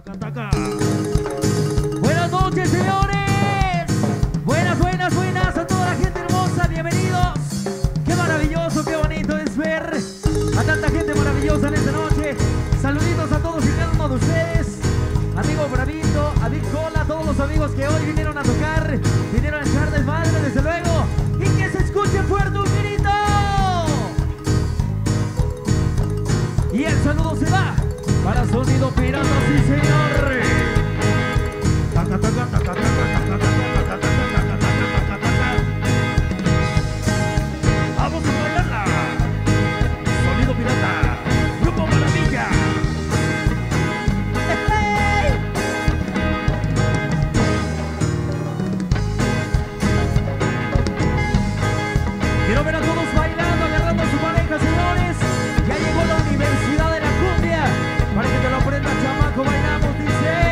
Buenas noches, señores. Buenas, buenas, buenas a toda la gente hermosa. Bienvenidos. Qué maravilloso, qué bonito es ver a tanta gente maravillosa en esta noche. Saluditos a todos y cada uno de ustedes. Amigo Bravito, a Big Cola, a todos los amigos que hoy vinieron a tocar, vinieron a echar desmadre, desde luego. Y que se escuche fuerte un grito. Y el saludo se va para Sonido Pirata, sí señor. Vamos a bailarla. Sonido Pirata, Grupo Maravilla. Quiero ver a todos bailando, agarrando a su pareja, señores. Ya llegó la Universidad de la Cumbia. Para que te lo aprendas, chamaco, bailamos, dice.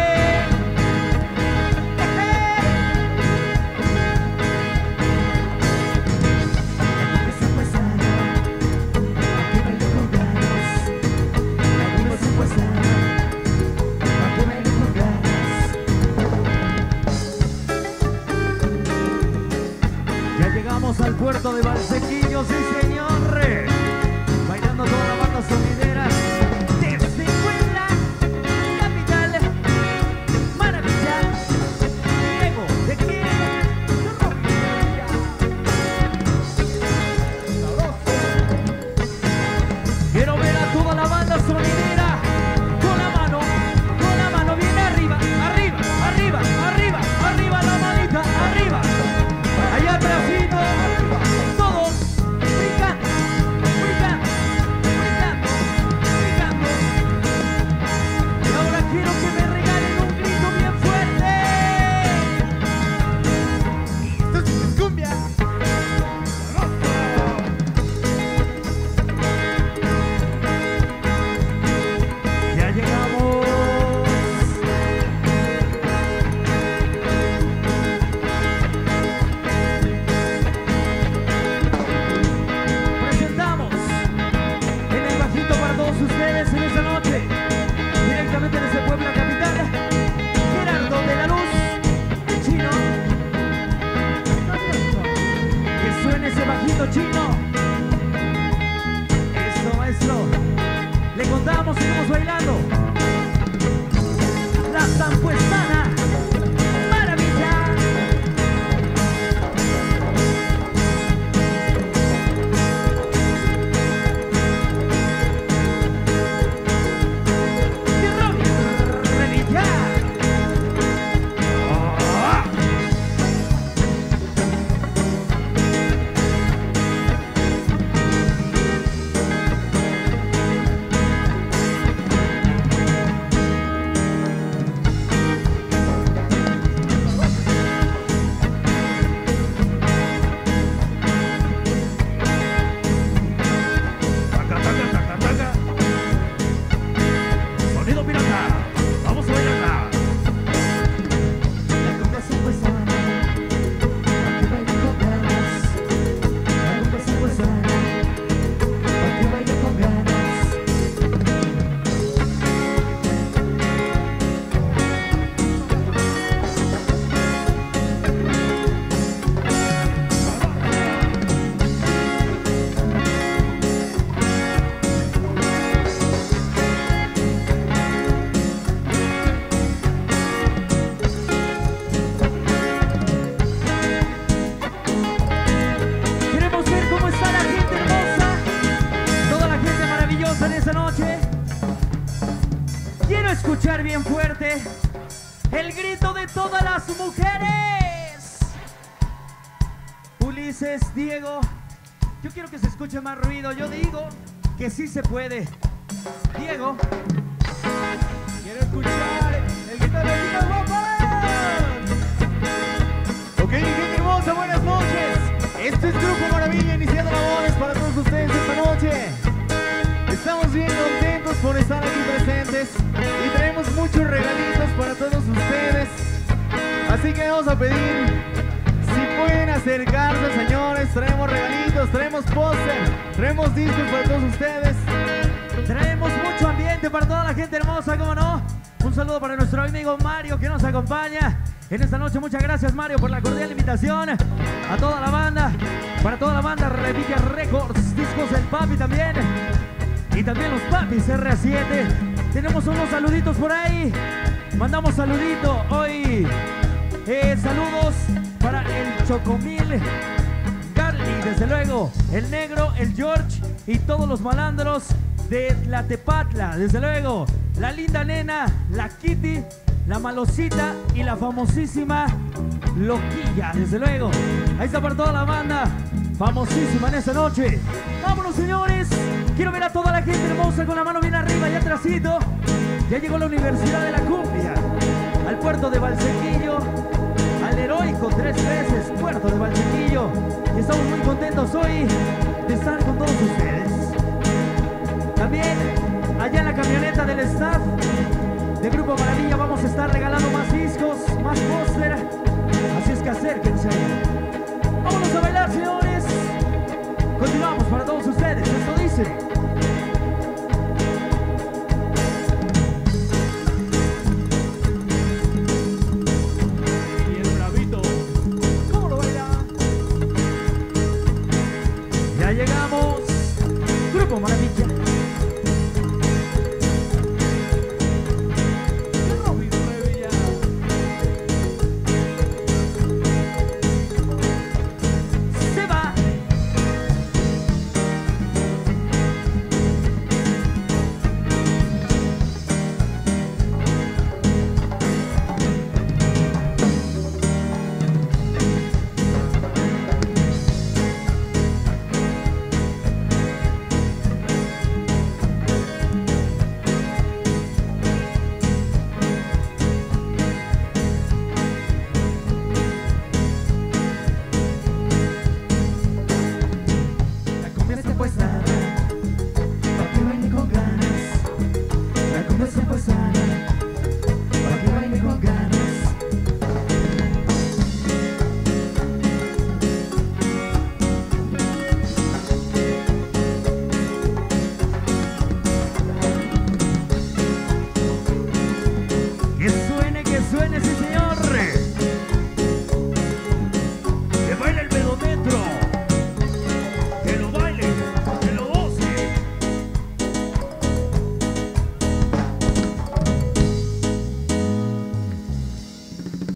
Ya llegamos al puerto de Valsequillo, sí señor. Bailando toda la banda sonidera. Desde Puebla, capital, Maravilla. Diego, ¿de quién? Quiero ver a toda la banda sonidera con la mano bien arriba, arriba, arriba, arriba, arriba, la manita, arriba. Allá atrásito, todos brincando, brincando, brincando, brincando. Y ahora quiero que me regalen un grito bien fuerte. Esto es cumbia. Ya llegamos. Presentamos en el bajito para todos ustedes en esta noche, directamente desde Puebla capital, Gerardo de la Luz, el chino. Que suene ese bajito chino. Eso, maestro. Le contamos, seguimos bailando. La Zampuestana Maravilla. Sonido Pirata, vamos a bailarla. La cumbia zampuestana, pa' que baile con ganas. La cumbia zampuestana, pa' que baile con ganas. Queremos ver cómo está la gente hermosa, toda la gente maravillosa en esta noche. Quiero escuchar bien fuerte el grito de todas las mujeres. Ulises, Diego, yo quiero que se escuche más ruido. Yo digo que sí se puede. Diego, quiero escuchar el grito de las chicas guapas. Ok, mi gente hermosa, buenas noches. Este es Grupo Maravilla, iniciando labores para todos ustedes esta noche. Estamos bien contentos por estar aquí presentes y traemos muchos regalitos para todos ustedes. Así que vamos a pedir, si pueden acercarse, señores, traemos regalitos, traemos póster, traemos discos para todos ustedes. Traemos mucho ambiente para toda la gente hermosa, ¿cómo no? Un Un saludo para nuestro amigo Mario que nos acompaña en esta noche. Muchas gracias, Mario, por la cordial invitación. A toda la banda, para toda la banda Revilla Records, Discos del Papi también. Y también los Papis RA7. Tenemos unos saluditos por ahí. Mandamos saludito hoy. Saludos para el Chocomil, Garly, desde luego, el Negro, el George y todos los malandros de la Tepatla, desde luego, la linda nena, la Kitty, la Malosita y la famosísima Loquilla, desde luego. Ahí está para toda la banda, famosísima en esta noche. Vámonos, señores. Quiero ver a toda la gente hermosa con la mano bien arriba y atrásito. Ya llegó la Universidad de la Cumbia al puerto de Valsequillo, al heroico 3 veces puerto de Valsequillo. Y estamos muy contentos hoy de estar con todos ustedes. También allá en la camioneta del staff de Grupo Maravilla vamos a estar regalando más discos, más póster. Así es que acérquense. Vámonos a bailar, señores. Continuamos para todos ustedes. Esto dice...